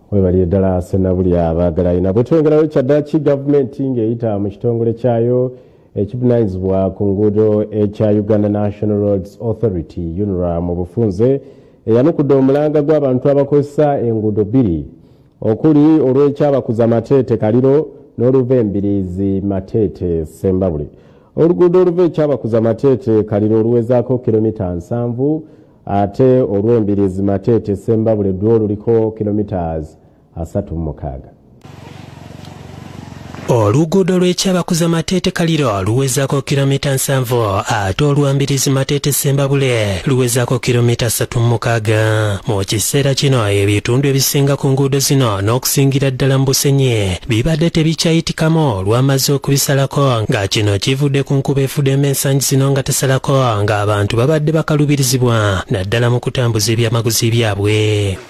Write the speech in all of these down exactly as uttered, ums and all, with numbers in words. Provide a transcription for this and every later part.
webali eddala Ssembabule abaagala ina bwe twengerayo kyaddaaki gavumenti ng'eyita mu kitongole kyayo ekivunaanyizibwa ku nguudo ekya Uganda National Roads Authority U N R A mu bufunze eyanukudde omulanga gw'abantu abakozesa enguudo bbiri okuli olw'ekyabakuza Mateete Kaliro n'oluva Embirizi Mateete Ssembabule. Oluguudo oluva ekyabakuza Mateete Kaliro oluwezaako kilomita nsanvu ate olw'Embirizi Mateete Ssembabule lwo luliko kilometers asatu mu mukaaga. Oluguudo lw'ekyabakuza Mateete Kaliro luwezaako kilomita nsanvu ate olw'Embirizi Mateete Ssembabule luwezaako kilomita asatu mu mukaaga. Mu kiseera kino ebitundu ebisinga ku nguudo zino n'okusingira ddala mu Busenye bibadde tebikyayitikamu olw'amaze okubisalako nga kino kivudde ku nkuba efuddemu ensangi zino nga tesalako ng'abantu babadde bakalubirizibwa naddala mu kutambuza ebyamaguzi byabwe.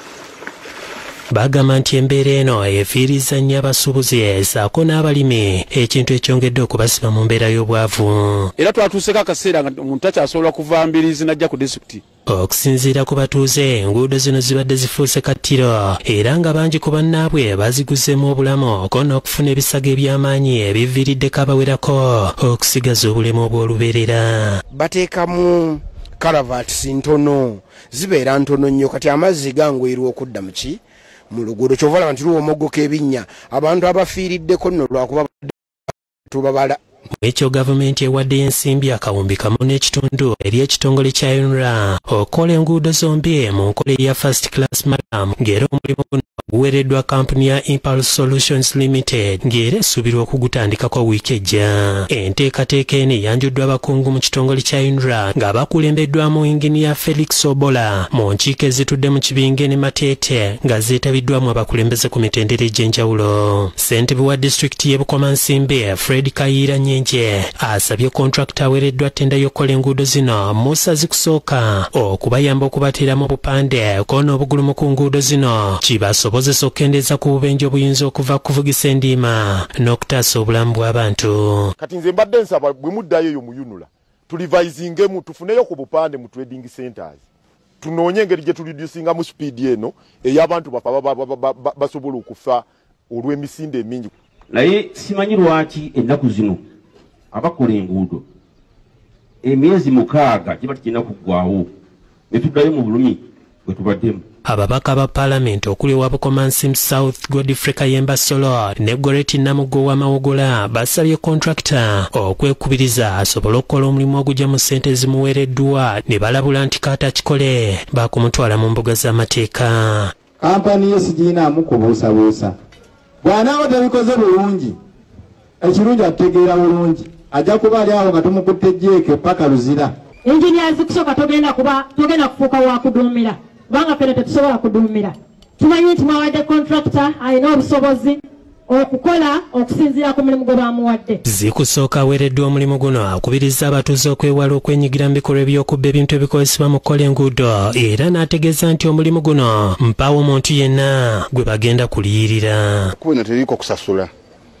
Bagamba nti embeera eno efiiriza nnyo abasuubuzi ssaako n'abalimi ekintu ekyongedde okubasiba mu mbeera y'obwavu. Era twatuuseko akaseera nga omuntu takyasobola kuva Mbirizi n'ajja ku disitulikiti. Okusinziira ku batuuze enguudo zino zibadde zifuuse kattiro era nga bangi ku bannaabwe baziguzeemu obulamu ko n'okufuna ebisago eby'amaanyi ebiviiriddeko abawerako okusigaza obulemu obw'olubeerera. Bateekamu kalavaati ntono zibeera ntono nnyo kati amazzi gangwirwa okudda mu ki mu luguudo kyovala nti luwo omoggoka ebinnya abantu abafiiriddeko nno lwakuba tubabala. Ekyo gavumenti ewaddeyo ensimbi akawumbi kamu n'ekitundu eri ekitongole kya U N R A okukola enguudo zombi mu nkola eya first class maram ng'era omulimu guno guweereddwa kampuni ya Impulse Solutions Limited ng'era esuubirwa okugutandikako wiiki ejja. Enteekateeka eno eyanjuddwa abakungu mu kitongole kya U N R A nga bakulembeddwamu Inginiya Felix Obola mu nkiiko ezitudde mu kibinge ne Mateete nga zeetabiddwamu abakulembeze ku mitendera egy'enjawulo. Ssentebe wa disitulikiti y'e Bukomansimbi Fred Kayiira Nyenje asabye kontrakita aweereddwa ttenda y'okukola enguudo zino Musa zikusooka okubayamba okubateeramu obupande ko n'obugulumu ku nguudo zino kibasobozesa okukendeeza ku bubenje obuyinza okuva kuvugisa endiima n'okutaasa obulamu bw'abantu. Kati nze mbadde nsaba bwe muddayo eyo mu U N R A tulivayizingemu tufuneyo ku bupande mu trading centers tunoonye engeri gye tulidusingamu speed eno ey'abantu bafa basobola okufa olw'emisinde emingi. Naye simanyi lwaki ennaku zino abakola enguudo emyezi mukaaga kiba tikirina kuggwaawo ne tuddayo mu bulumi bwe tubaddemu. Ababaka ba Paalamenti okuli wa Bukomansimbi South Godfrey Kayemba Solo ne Goreti Namuggo wa Mawogola basabye kontrakita okwekubiriza asobole okukola omulimu ogujja mu ssente zimuweereddwa ne balabula nti kaata kikole baakumutwala mu mbuga z'amateeka. Kampani ye sigiinaamu kubuusabuusa. Bw'anaaba tabikoze bulungi ekirungi ategeera bulungi ajja kuba ali awo nga tumukutte jeeke paka luzira. Engineers kusooka togenda kuba togenda kufuuka wa kuduumira kubanga fene tetusobola kuduumira. Tumanyi nti mwawadde contractor alina obusobozi okukola okusinziira ku mulimu gwe bamuwadde. Zikusooka aweereddwa omulimu guno akubiriza abatuuze okwewala okwenyigira mu bikolwa by'okubba ebintu ebikozesebwa mu kukola enguudo era n'ategeeza nti omulimu guno mpaawo omuntu yenna gwe bagenda kuliyirira. Kuno teriko kusasula.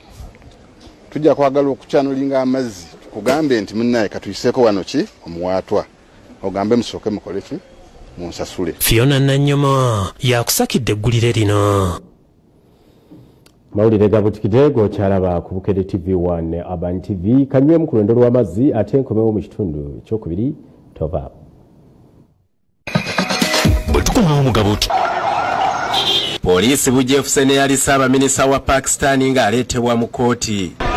Tujja kwagala okukyanulinga amazzi kugambe nti munnaye katuyiseeko wano ki omuwaatwa ogambe musooke mukole ki munsasule. Fiona Nannyomo yakusakidde eggulire lino. Mawulire gabutikidde g'okyalaba ku Bukedde T V one ne Urban T V kanywemu ku lwendo lw'amazzi ate nkomewo mu kitundu ekyokubiri tova. Bwe tukomawo mugabo ki Poliisi bujja efuse ne yali Ssaabaminisita wa Pakistan ng'aleetebwa mu kkooti.